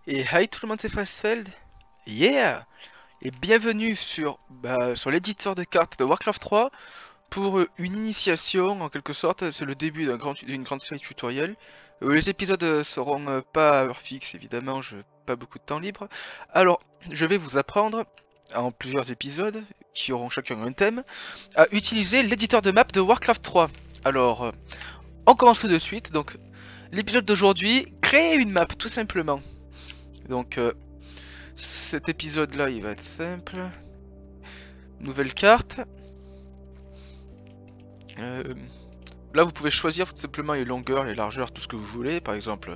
Et hi tout le monde, c'est Frostfeld. Yeah! Et bienvenue sur l'éditeur de cartes de Warcraft 3 pour une initiation en quelque sorte. C'est le début d'une grande série tutoriel. Les épisodes seront pas à heure fixe évidemment, je n'ai pas beaucoup de temps libre. Alors, je vais vous apprendre en plusieurs épisodes, qui auront chacun un thème, à utiliser l'éditeur de map de Warcraft 3. Alors, on commence tout de suite. Donc, l'épisode d'aujourd'hui, créer une map tout simplement. Donc, cet épisode là il va être simple. Nouvelle carte. Là vous pouvez choisir tout simplement les longueurs, les largeurs, tout ce que vous voulez. Par exemple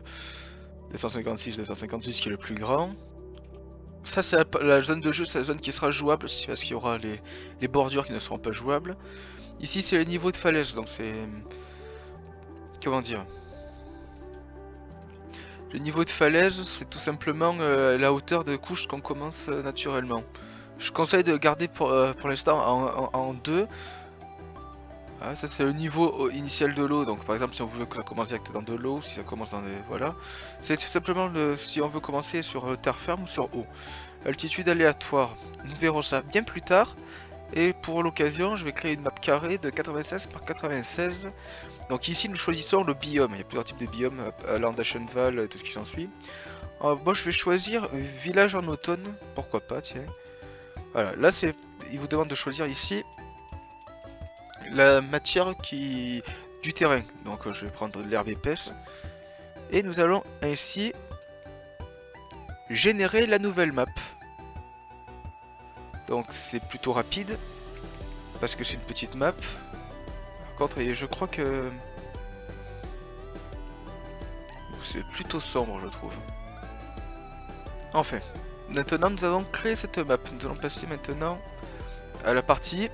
256 qui est le plus grand. Ça c'est la zone de jeu, c'est la zone qui sera jouable, parce qu'il y aura les bordures qui ne seront pas jouables. Ici c'est le niveau de falaise, donc c'est... Comment dire? Le niveau de falaise c'est tout simplement la hauteur de couche qu'on commence naturellement. Je conseille de garder pour l'instant en 2. Ah, ça c'est le niveau initial de l'eau, donc par exemple si on veut que ça commence direct dans de l'eau, si ça commence dans les... Voilà. C'est tout simplement si on veut commencer sur terre ferme ou sur eau. Altitude aléatoire, nous verrons ça bien plus tard. Et pour l'occasion, je vais créer une map carrée de 96 par 96. Donc ici nous choisissons le biome, il y a plusieurs types de biomes, allant d'Ashenval, tout ce qui s'ensuit. Moi je vais choisir village en automne, pourquoi pas, tiens. Voilà, là c'est... Il vous demande de choisir ici la matière du terrain. Donc je vais prendre l'herbe épaisse. Et nous allons ainsi générer la nouvelle map. Donc c'est plutôt rapide. Parce que c'est une petite map. Par contre, je crois que... c'est plutôt sombre, je trouve. Enfin. Maintenant, nous allons créer cette map. Nous allons passer maintenant à la partie...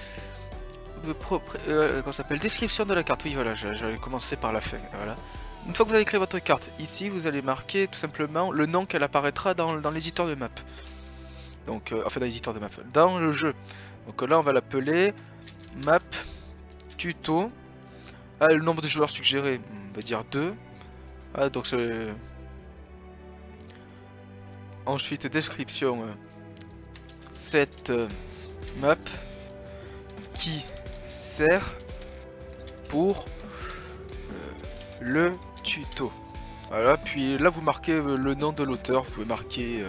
qu'on s'appelle description de la carte. Oui, voilà, j'avais commencé par la fin. Voilà. Une fois que vous avez créé votre carte, ici vous allez marquer tout simplement le nom qu'elle apparaîtra dans l'éditeur de map. Donc, enfin dans l'éditeur de map, dans le jeu. Donc là on va l'appeler map tuto. Ah, le nombre de joueurs suggéré, on va dire 2. Ah, donc c'est... Ensuite description. Cette map qui sert pour le tuto. Voilà, puis là vous marquez le nom de l'auteur, vous pouvez marquer...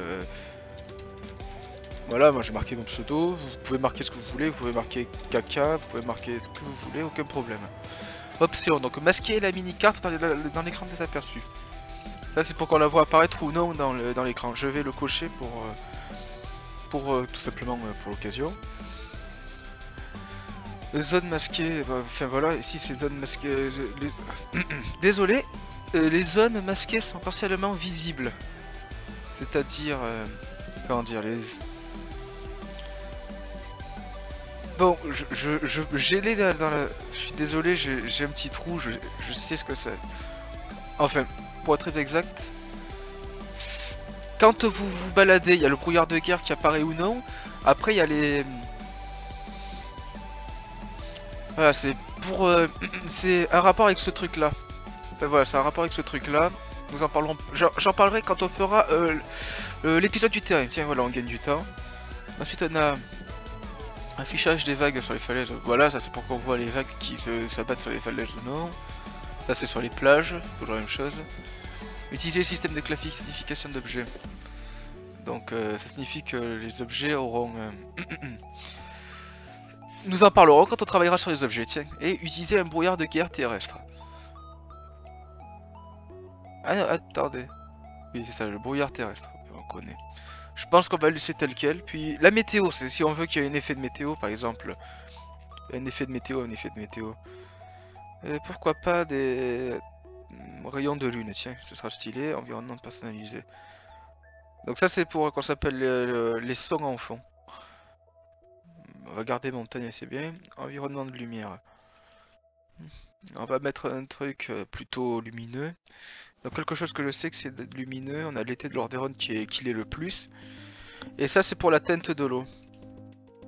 Voilà, moi j'ai marqué mon pseudo, vous pouvez marquer ce que vous voulez, vous pouvez marquer caca, vous pouvez marquer ce que vous voulez, aucun problème. Option, donc masquer la mini-carte dans l'écran des aperçus. Ça c'est pour qu'on la voit apparaître ou non dans l'écran. Je vais le cocher pour tout simplement pour l'occasion. Zone masquée, enfin voilà, ici c'est zone masquée... Désolé, les zones masquées sont partiellement visibles. C'est-à-dire... comment dire, les... Bon, j'ai les dans la... Je suis désolé, j'ai un petit trou, je sais ce que c'est. Enfin, pour être très exact, quand vous vous baladez, il y a le brouillard de guerre qui apparaît ou non. Après, il y a les... Voilà, c'est pour... c'est un rapport avec ce truc-là. Enfin, voilà, c'est un rapport avec ce truc-là. Nous en parlerons... J'en parlerai quand on fera l'épisode du terrain. Tiens, voilà, on gagne du temps. Ensuite, on a... affichage des vagues sur les falaises. Voilà, ça c'est pour qu'on voit les vagues qui s'abattent sur les falaises ou non. Ça c'est sur les plages, toujours la même chose. Utiliser le système de classification d'objets. Donc ça signifie que les objets auront... Nous en parlerons quand on travaillera sur les objets, tiens. Et utiliser un brouillard de guerre terrestre. Ah, attendez. Oui, c'est ça, le brouillard terrestre. On connaît. Je pense qu'on va le laisser tel quel. Puis la météo, c'est si on veut qu'il y ait un effet de météo, par exemple. Un effet de météo, un effet de météo. Pourquoi pas des rayons de lune, tiens, ce sera stylé. Environnement personnalisé. Donc ça c'est pour qu'on s'appelle les sons en fond. On va garder montagne, c'est bien. Environnement de lumière. On va mettre un truc plutôt lumineux. Donc quelque chose que je sais que c'est lumineux. On a l'été de Lordaeron qui est le plus. Et ça c'est pour la teinte de l'eau.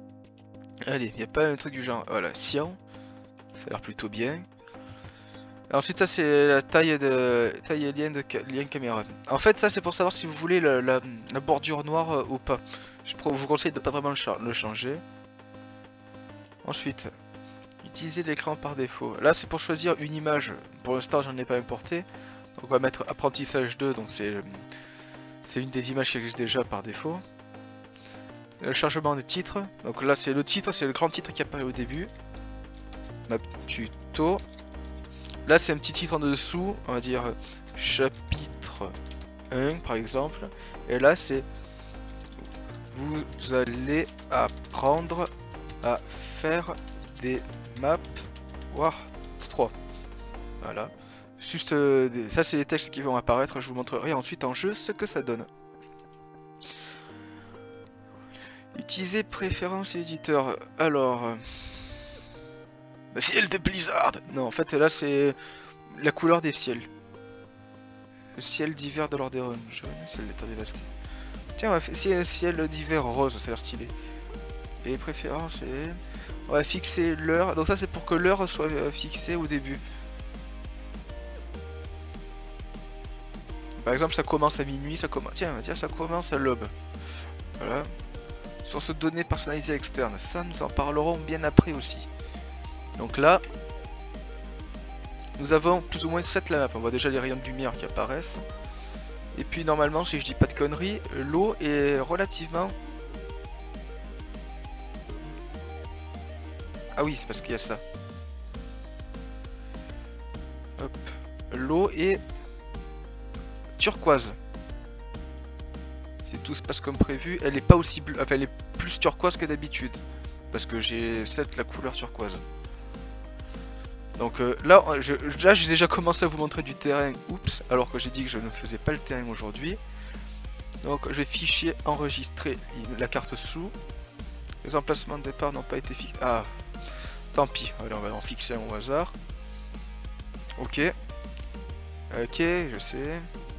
Allez, il n'y a pas un truc du genre. Voilà, cyan. Ça a l'air plutôt bien. Ensuite ça c'est la taille et lien caméra. En fait ça c'est pour savoir si vous voulez la bordure noire ou pas. Je vous conseille de pas vraiment le changer. Ensuite, utiliser l'écran par défaut. Là c'est pour choisir une image. Pour l'instant j'en ai pas importé. Donc on va mettre apprentissage 2, donc c'est une des images qui existe déjà par défaut. Le chargement des titres. Donc là c'est le titre, c'est le grand titre qui apparaît au début. Map tuto. Là c'est un petit titre en dessous, on va dire chapitre 1 par exemple. Et là c'est vous allez apprendre à faire des maps War 3. Voilà. Juste ça c'est les textes qui vont apparaître, je vous montrerai ensuite en jeu ce que ça donne. Utiliser préférence éditeur. Alors ciel de Blizzard. Non en fait là c'est la couleur des ciels. Le ciel d'hiver de Lordaeron jaune, ciel d'état dévasté. Tiens on va faire ciel d'hiver rose, ça a l'air stylé. Et préférences et... on va fixer l'heure, donc ça c'est pour que l'heure soit fixée au début. Par exemple ça commence à minuit, ça commence... Tiens, ça commence à l'aube. Voilà. Source de données personnalisées externes, ça nous en parlerons bien après aussi. Donc là, nous avons plus ou moins 7 la map, on voit déjà les rayons de lumière qui apparaissent. Et puis normalement, si je dis pas de conneries, l'eau est relativement... Ah oui, c'est parce qu'il y a ça. Hop. L'eau est turquoise. Si tout se passe comme prévu, elle est pas aussi bleue, enfin elle est plus turquoise que d'habitude. Parce que j'ai cette la couleur turquoise. Donc là j'ai déjà commencé à vous montrer du terrain, oups, alors que j'ai dit que je ne faisais pas le terrain aujourd'hui. Donc je vais fichier enregistrer la carte sous. Les emplacements de départ n'ont pas été fixés. Ah, tant pis, allez, on va en fixer un au hasard. Ok. Ok, je sais.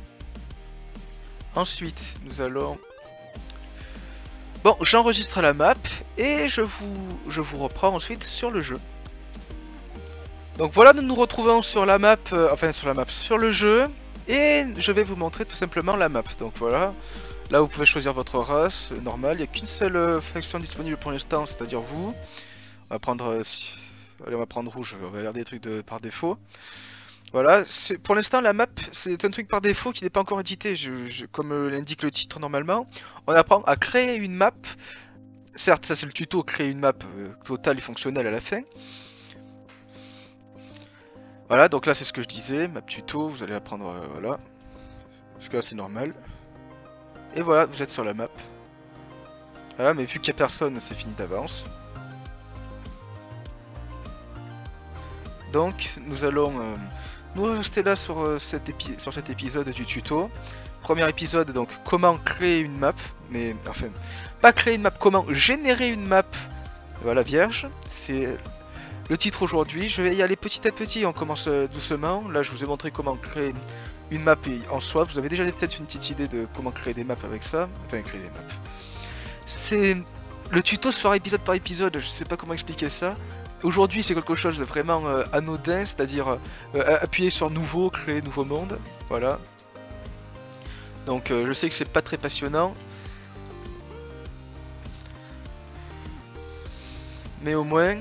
Ensuite, nous allons... Bon, j'enregistre la map et je vous reprends ensuite sur le jeu. Donc voilà, nous nous retrouvons sur la map, sur le jeu. Et je vais vous montrer tout simplement la map. Donc voilà, là vous pouvez choisir votre race, normal. Il n'y a qu'une seule faction disponible pour l'instant, c'est-à-dire vous. On va prendre... allez, on va prendre rouge, on va regarder des trucs par défaut. Voilà, pour l'instant la map c'est un truc par défaut qui n'est pas encore édité, comme l'indique le titre normalement. On apprend à créer une map, certes ça c'est le tuto, créer une map totale et fonctionnelle à la fin. Voilà, donc là c'est ce que je disais, map tuto, vous allez apprendre, voilà. Jusque là c'est normal. Et voilà, vous êtes sur la map. Voilà, mais vu qu'il n'y a personne, c'est fini d'avance. Donc nous allons... nous rester là sur cet épisode du tuto. Premier épisode, donc comment créer une map, mais enfin, pas créer une map, comment générer une map, voilà, vierge, c'est le titre aujourd'hui. Je vais y aller petit à petit, on commence doucement. Là je vous ai montré comment créer une map en soi, vous avez déjà peut-être une petite idée de comment créer des maps avec ça, enfin créer des maps. C'est... le tuto se fera épisode par épisode, je sais pas comment expliquer ça. Aujourd'hui c'est quelque chose de vraiment anodin, c'est-à-dire appuyer sur nouveau, créer nouveau monde, voilà. Donc je sais que c'est pas très passionnant. Mais au moins...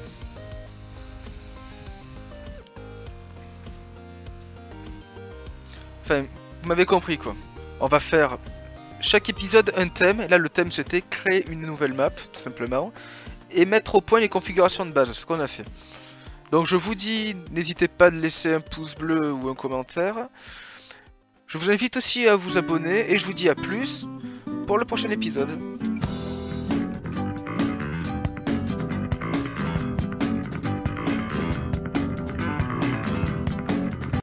enfin, vous m'avez compris quoi. On va faire chaque épisode un thème, et là le thème c'était créer une nouvelle map, tout simplement. Et mettre au point les configurations de base, ce qu'on a fait. Donc je vous dis, n'hésitez pas à laisser un pouce bleu ou un commentaire. Je vous invite aussi à vous abonner et je vous dis à plus pour le prochain épisode.